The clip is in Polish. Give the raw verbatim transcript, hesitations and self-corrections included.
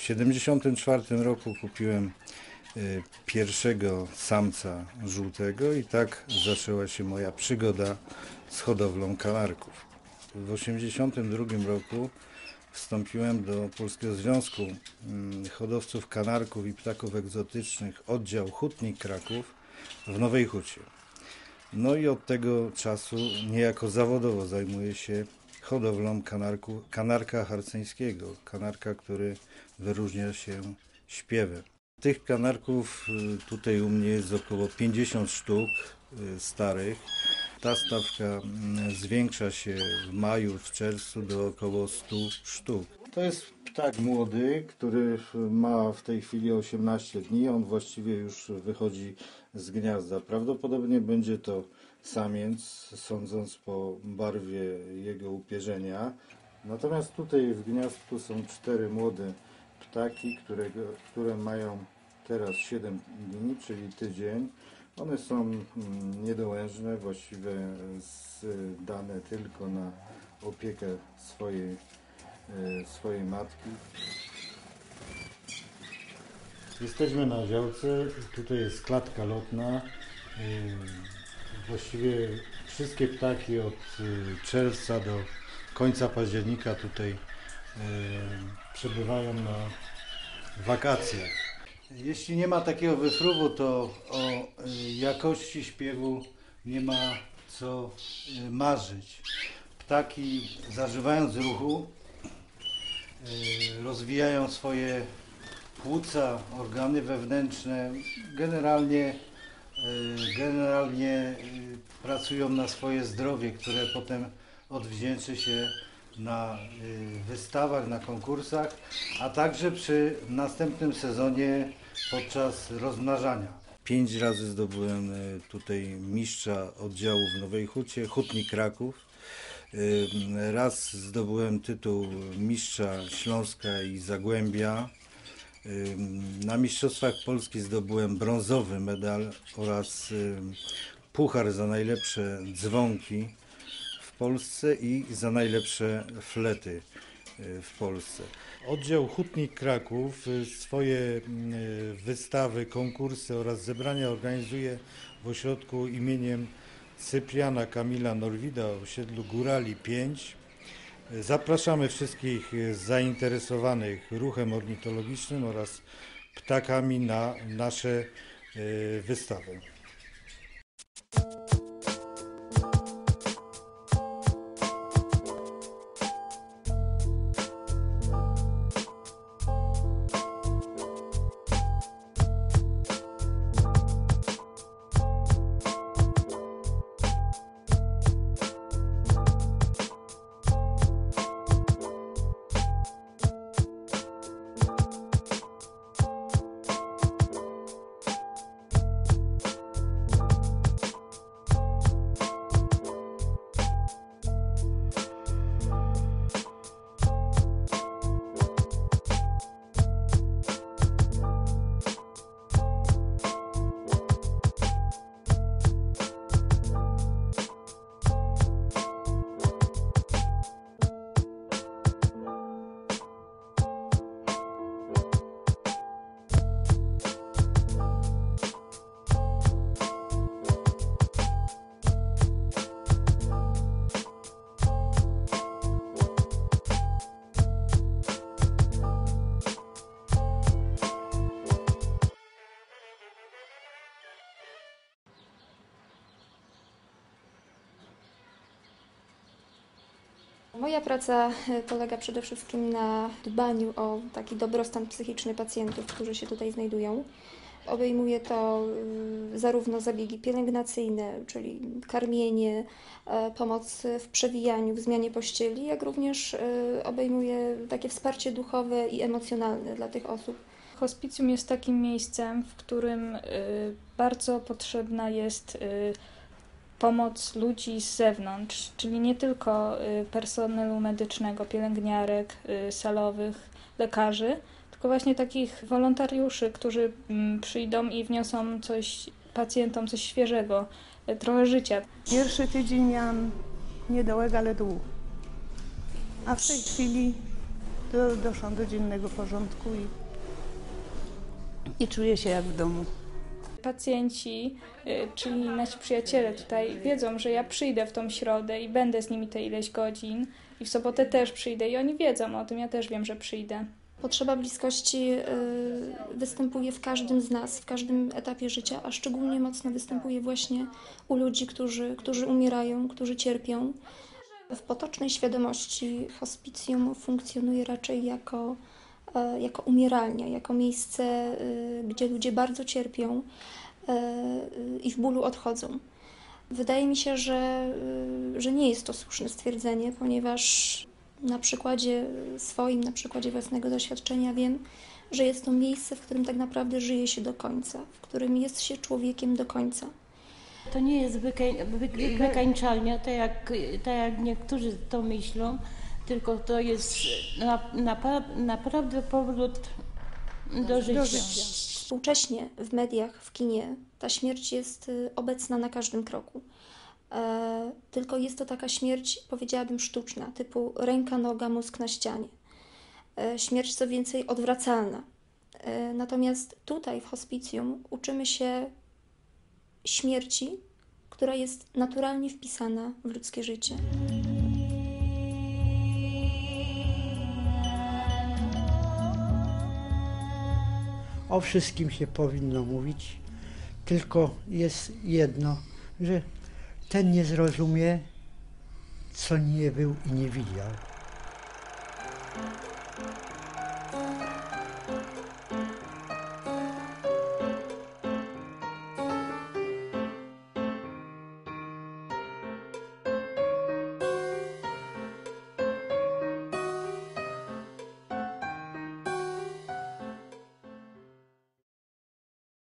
siedemdziesiątym czwartym roku kupiłem pierwszego samca żółtego i tak zaczęła się moja przygoda z hodowlą kanarków. W osiemdziesiątym drugim roku wstąpiłem do Polskiego Związku Hodowców Kanarków i Ptaków Egzotycznych, oddział Hutnik Kraków w Nowej Hucie. No i od tego czasu niejako zawodowo zajmuję się hodowlą kanarku, kanarka harceńskiego, kanarka, który wyróżnia się śpiewem. Tych kanarków tutaj u mnie jest około pięćdziesiąt sztuk starych. Ta stawka zwiększa się w maju, w czerwcu do około stu sztuk. To jest ptak młody, który ma w tej chwili osiemnaście dni. On właściwie już wychodzi z gniazda. Prawdopodobnie będzie to samiec, sądząc po barwie jego upierzenia. Natomiast tutaj w gniazdku są cztery młode ptaki, które, które mają teraz siedem dni, czyli tydzień. One są niedołężne, właściwie dane tylko na opiekę swojej, swojej matki. Jesteśmy na działce, tutaj jest klatka lotna. Właściwie wszystkie ptaki od czerwca do końca października tutaj przebywają na wakacjach. Jeśli nie ma takiego wyfruwu, to o jakości śpiewu nie ma co marzyć. Ptaki, zażywając ruchu, rozwijają swoje płuca, organy wewnętrzne, generalnie, generalnie pracują na swoje zdrowie, które potem odwdzięczy się na wystawach, na konkursach, a także przy następnym sezonie podczas rozmnażania. Pięć razy zdobyłem tutaj mistrza oddziału w Nowej Hucie, Hutnik Kraków. Raz zdobyłem tytuł mistrza Śląska i Zagłębia. Na Mistrzostwach Polski zdobyłem brązowy medal oraz puchar za najlepsze dzwonki w Polsce i za najlepsze flety w Polsce. Oddział Hutnik Kraków swoje wystawy, konkursy oraz zebrania organizuje w ośrodku imieniem Cypriana Kamila Norwida o osiedlu Górali pięć. Zapraszamy wszystkich zainteresowanych ruchem ornitologicznym oraz ptakami na nasze wystawy. Moja praca polega przede wszystkim na dbaniu o taki dobrostan psychiczny pacjentów, którzy się tutaj znajdują. Obejmuje to zarówno zabiegi pielęgnacyjne, czyli karmienie, pomoc w przewijaniu, w zmianie pościeli, jak również obejmuje takie wsparcie duchowe i emocjonalne dla tych osób. Hospicjum jest takim miejscem, w którym bardzo potrzebna jest pomoc ludzi z zewnątrz, czyli nie tylko personelu medycznego, pielęgniarek, salowych, lekarzy, tylko właśnie takich wolontariuszy, którzy przyjdą i wniosą coś pacjentom, coś świeżego, trochę życia. Pierwszy tydzień miałam niedołek, ale dół. A w tej chwili do, doszłam do dziennego porządku i, i czuję się jak w domu. Pacjenci, y, czyli nasi przyjaciele tutaj wiedzą, że ja przyjdę w tą środę i będę z nimi te ileś godzin i w sobotę też przyjdę i oni wiedzą o tym, ja też wiem, że przyjdę. Potrzeba bliskości y, występuje w każdym z nas, w każdym etapie życia, a szczególnie mocno występuje właśnie u ludzi, którzy, którzy umierają, którzy cierpią. W potocznej świadomości hospicjum funkcjonuje raczej jako, e, jako umieralnia, jako miejsce, y, gdzie ludzie bardzo cierpią y, i w bólu odchodzą. Wydaje mi się, że, y, że nie jest to słuszne stwierdzenie, ponieważ na przykładzie swoim, na przykładzie własnego doświadczenia wiem, że jest to miejsce, w którym tak naprawdę żyje się do końca, w którym jest się człowiekiem do końca. To nie jest wykań, wy, wykańczalnia, tak jak, tak jak niektórzy to myślą, tylko to jest na, na, naprawdę powrót do życia. Współcześnie w mediach, w kinie ta śmierć jest obecna na każdym kroku. E, tylko jest to taka śmierć, powiedziałabym, sztuczna, typu ręka, noga, mózg na ścianie. E, śmierć, co więcej, odwracalna. E, natomiast tutaj w hospicjum uczymy się śmierci, która jest naturalnie wpisana w ludzkie życie. O wszystkim się powinno mówić, tylko jest jedno, że ten nie zrozumie, co nie był i nie widział.